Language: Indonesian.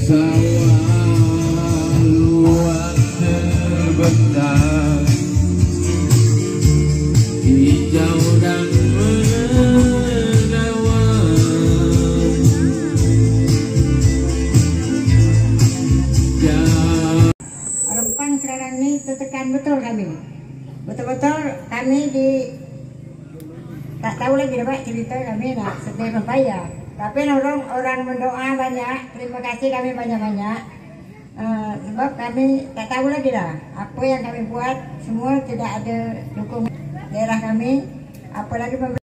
Sawah luas terbentang, hijau dan menawan. Rempang sekarang ini tertekan betul kami. Betul-betul kami tak tahu lagi Pak cerita kami nak sedih membayar. Tapi orang mendoa banyak, terima kasih kami banyak-banyak. Sebab kami tak tahu lagi lah apa yang kami buat, semua tidak ada dukung daerah kami, apalagi